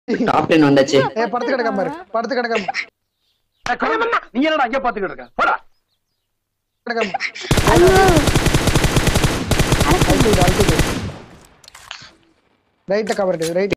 Top 10 வந்தாச்சு. படுத்து கிடக்காம பாரு, படுத்து கிடக்காம. நீ என்னடா அங்க பாத்துக்கிட்டு இருக்க? போடா. கிடக்காம. ஐயோ ரைட்ட கவர் ரைட்.